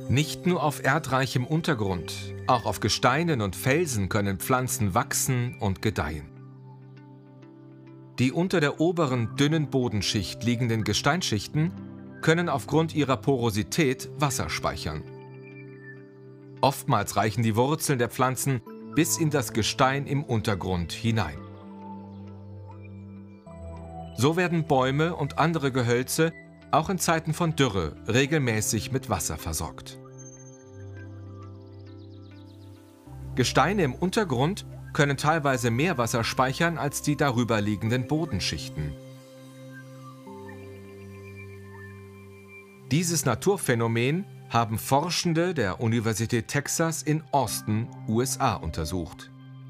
Nicht nur auf erdreichem Untergrund, auch auf Gesteinen und Felsen können Pflanzen wachsen und gedeihen. Die unter der oberen, dünnen Bodenschicht liegenden Gesteinsschichten können aufgrund ihrer Porosität Wasser speichern. Oftmals reichen die Wurzeln der Pflanzen bis in das Gestein im Untergrund hinein. So werden Bäume und andere Gehölze auch in Zeiten von Dürre regelmäßig mit Wasser versorgt. Gesteine im Untergrund können teilweise mehr Wasser speichern als die darüber liegenden Bodenschichten. Dieses Naturphänomen haben Forschende der Universität Texas in Austin, USA, untersucht.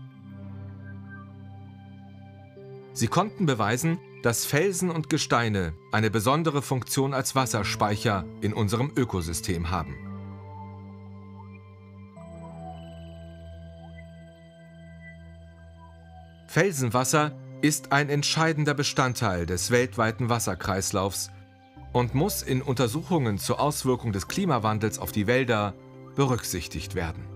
Sie konnten beweisen, dass Felsen und Gesteine eine besondere Funktion als Wasserspeicher in unserem Ökosystem haben. Felsenwasser ist ein entscheidender Bestandteil des weltweiten Wasserkreislaufs und muss in Untersuchungen zur Auswirkung des Klimawandels auf die Wälder berücksichtigt werden.